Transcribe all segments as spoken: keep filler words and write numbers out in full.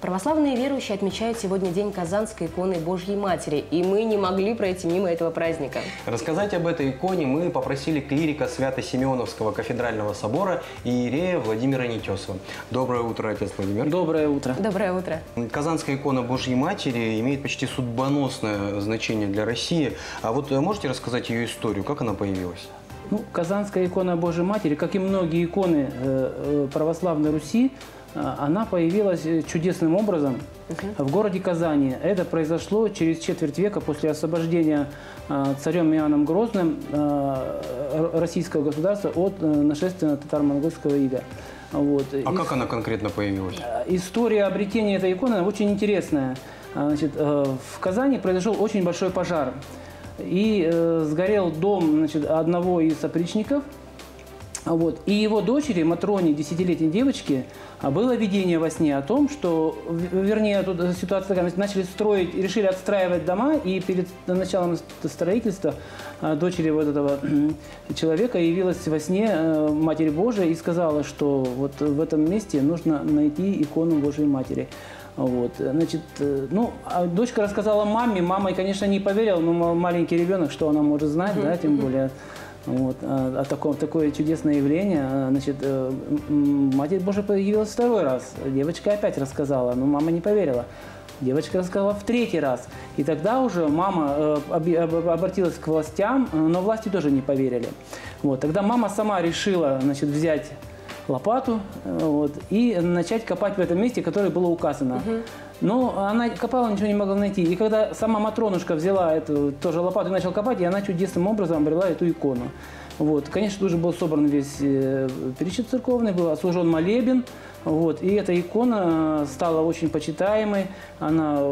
Православные верующие отмечают сегодня День Казанской иконы Божьей Матери, и мы не могли пройти мимо этого праздника. Рассказать об этой иконе мы попросили клирика Свято-Симеоновского кафедрального собора иерея Владимира Нетесова. Доброе утро, отец Владимир. Доброе утро. Доброе утро. Казанская икона Божьей Матери имеет почти судьбоносное значение для России. А вот можете рассказать ее историю, как она появилась? Ну, Казанская икона Божьей Матери, как и многие иконы э, православной Руси, э, она появилась чудесным образом uh-huh. в городе Казани. Это произошло через четверть века после освобождения э, царем Иоанном Грозным э, российского государства от э, нашествия на татаро-монгольского ига. Вот. А И, как она конкретно появилась? История обретения этой иконы очень интересная. Значит, э, в Казани произошел очень большой пожар. И э, сгорел дом, значит, одного из опричников. Вот. И его дочери, Матроне, десятилетней девочке, было видение во сне о том, что, вернее, тут ситуация такая, начали строить, решили отстраивать дома, и перед началом строительства дочери вот этого человека явилась во сне Матерь Божия и сказала, что вот в этом месте нужно найти икону Божьей Матери. Вот, значит, ну, а дочка рассказала маме, мама, конечно, не поверила, но маленький ребенок, что она может знать, да, тем более, вот, о, о таком, такое чудесное явление, значит, Матерь Божия появилась второй раз, девочка опять рассказала, но мама не поверила. Девочка рассказала в третий раз. И тогда уже мама обратилась к властям, но власти тоже не поверили. Вот, тогда мама сама решила, значит, взять лопату вот, и начать копать в этом месте, которое было указано. Uh-huh. Но она копала, ничего не могла найти. И когда сама Матронушка взяла эту тоже лопату и начала копать, и она чудесным образом обрела эту икону. Вот. Конечно, тут уже был собран весь э, перечет церковный, был отслужен молебен. Вот. И эта икона стала очень почитаемой. Она...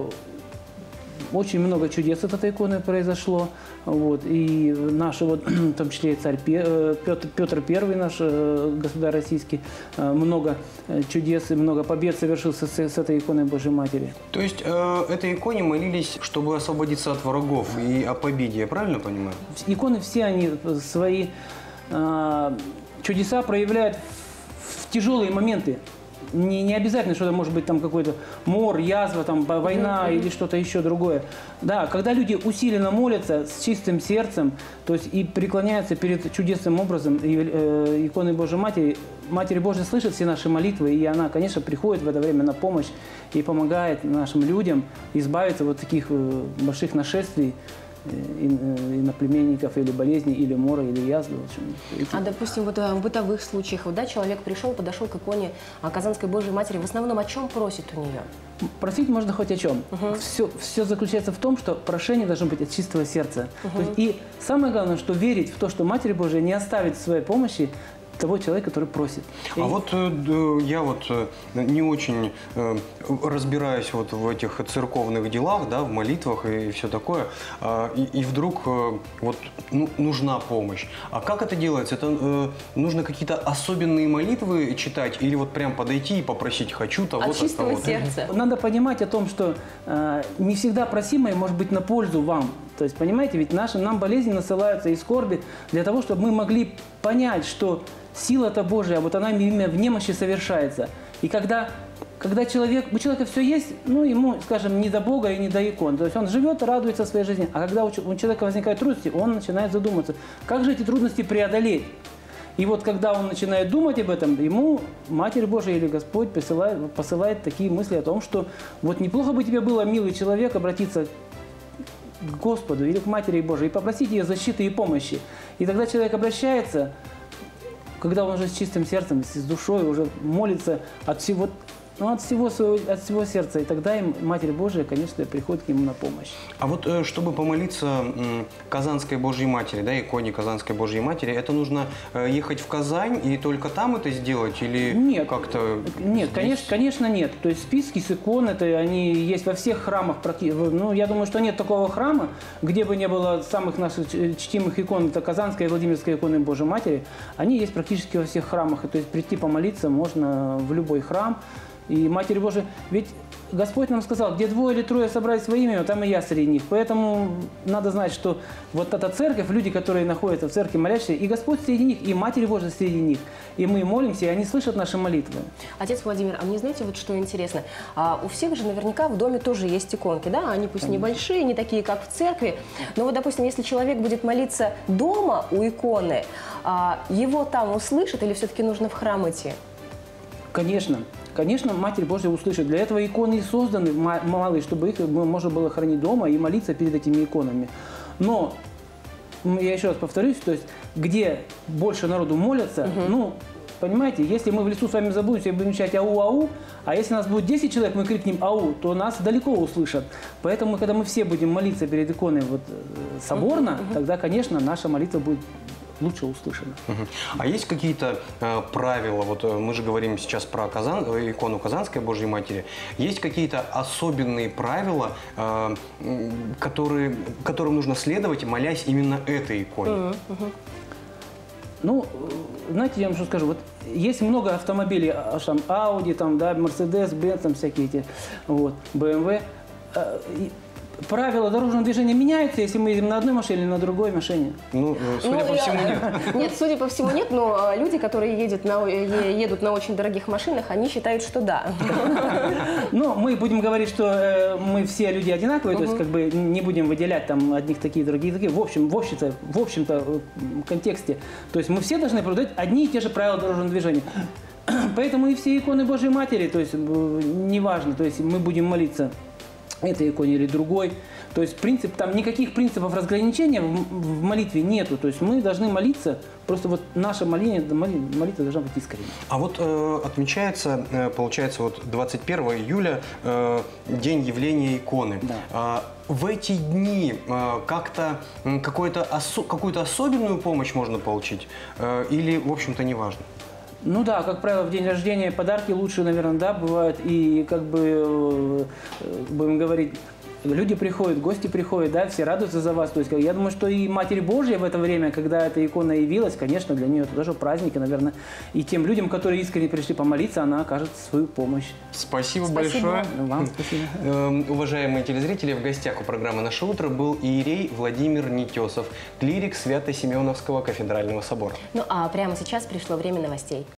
Очень много чудес от этой иконы произошло. Вот. И наши, вот, в том числе и царь Петр, Петр Первый, наш государь российский, много чудес и много побед совершил с, с этой иконой Божьей Матери. То есть э, этой иконе молились, чтобы освободиться от врагов и о победе, я правильно понимаю? Иконы все, они свои э, чудеса проявляют в, в тяжелые моменты. Не, не обязательно, что это может быть там какой-то мор, язва, там, война mm-hmm. или что-то еще другое. Да, когда люди усиленно молятся с чистым сердцем, то есть и преклоняются перед чудесным образом и, э, иконы Божьей Матери, Матерь Божия слышит все наши молитвы, и она, конечно, приходит в это время на помощь и помогает нашим людям избавиться от таких э, больших нашествий, иноплеменников, или болезней, или мора, или язвы. А, допустим, вот в бытовых случаях, вот, да, человек пришел, подошел к иконе Казанской Божьей Матери, в основном о чем просит у нее? Просить можно хоть о чем. Угу. Все, все заключается в том, что прошение должно быть от чистого сердца. Угу. То есть, и самое главное, что верить в то, что Матерь Божия не оставит своей помощи того человека, который просит. А и... вот э, я вот э, не очень э, разбираюсь вот в этих церковных делах, да, в молитвах и, и все такое, э, и, и вдруг э, вот ну, нужна помощь. А как это делается? Это э, нужно какие-то особенные молитвы читать или вот прям подойти и попросить «хочу того-то, от чистого того-то»? сердца. Надо понимать о том, что э, не всегда просимое может быть на пользу вам. То есть, понимаете, ведь наши, нам болезни насылаются и скорби для того, чтобы мы могли понять, что сила-то Божия, вот она именно в немощи совершается. И когда, когда человек, у человека все есть, ну, ему, скажем, не до Бога и не до икон. То есть он живет, радуется своей жизни. А когда у человека возникают трудности, он начинает задуматься, как же эти трудности преодолеть. И вот когда он начинает думать об этом, ему Матерь Божия или Господь посылает, посылает такие мысли о том, что вот неплохо бы тебе было, милый человек, обратиться к Господу или к Матери Божией и попросить ее защиты и помощи. И тогда человек обращается, когда он уже с чистым сердцем, с душой уже молится от всего, ну, от всего своего, от всего сердца, и тогда им Матерь Божия, конечно, приходит к нему на помощь. А вот чтобы помолиться Казанской Божьей Матери, да, иконе Казанской Божьей Матери, это нужно ехать в Казань и только там это сделать или нет, как-то? Нет, конечно, конечно нет. То есть списки с икон, это они есть во всех храмах. Ну, я думаю, что нет такого храма, где бы не было самых наших чтимых икон, это Казанская и Владимирская иконы Божьей Матери. Они есть практически во всех храмах. То есть прийти помолиться можно в любой храм. И Матерь Божия, ведь Господь нам сказал, где двое или трое собрались во имя, там и я среди них. Поэтому надо знать, что вот эта церковь, люди, которые находятся в церкви, молящиеся, и Господь среди них, и Матерь Божия среди них. И мы молимся, и они слышат наши молитвы. Отец Владимир, а мне знаете, вот что интересно? А, у всех же наверняка в доме тоже есть иконки, да? Они пусть Конечно. небольшие, не такие, как в церкви. Но вот, допустим, если человек будет молиться дома у иконы, а, его там услышат или все-таки нужно в храм идти? Конечно. Конечно, Матерь Божья услышит. Для этого иконы и созданы ма- малые, чтобы их можно было хранить дома и молиться перед этими иконами. Но, м, я еще раз повторюсь, то есть, где больше народу молятся, Мгм. ну, понимаете, если мы в лесу с вами забудемся и будем кричать «ау-ау», а если нас будет десять человек, мы крикнем «ау», то нас далеко услышат. Поэтому, когда мы все будем молиться перед иконой вот, э, соборно, тогда, конечно, наша молитва будет лучше услышана. Мгм. А есть какие-то э, правила, вот э, мы же говорим сейчас про Казан, э, икону Казанской Божьей Матери, есть какие-то особенные правила, э, м, которые, которым нужно следовать, молясь именно этой иконе? Мгм, мгм. Ну, э, знаете, я вам что скажу, вот есть много автомобилей, а, там, Audi, там, да, Mercedes, Benz, там всякие эти, вот, бэ эм вэ. Э, и правила дорожного движения меняются, если мы едем на одной машине или на другой машине. Ну, э, судя Ну, по я- всему, нет. Нет, судя по всему, нет, но а, люди, которые едут на, е- едут на очень дорогих машинах, они считают, что да. Но мы будем говорить, что э, мы все люди одинаковые, то есть как бы не будем выделять там одних такие, другие такие. В общем, в общем-то, в общем-то э, контексте. То есть мы все должны соблюдать одни и те же правила дорожного движения. Поэтому и все иконы Божьей Матери, то есть э, неважно, то есть мы будем молиться этой иконе или другой. То есть принцип, там никаких принципов разграничения в, в молитве нету. То есть мы должны молиться, просто вот наша молитва, молитва должна быть искренней. А вот э, отмечается, э, получается, вот двадцать первого июля э, день явления иконы. Да. А, в эти дни э, как-то м, какое-то осо- какую-то особенную помощь можно получить? Э, или, в общем-то, не важно? Ну да, как правило, в день рождения подарки лучше, наверное, да, бывают. И как бы, э, э, будем говорить, люди приходят, гости приходят, да, все радуются за вас. То есть как- я думаю, что и Матерь Божья в это время, когда эта икона явилась, конечно, для нее это тоже праздник, и, наверное, и тем людям, которые искренне пришли помолиться, она окажет свою помощь. Спасибо, Спасибо. большое. Вам спасибо. Эм, Уважаемые телезрители, в гостях у программы «Наше утро» был иерей Владимир Нетесов, клирик Свято-Симеоновского кафедрального собора. Ну а прямо сейчас пришло время новостей.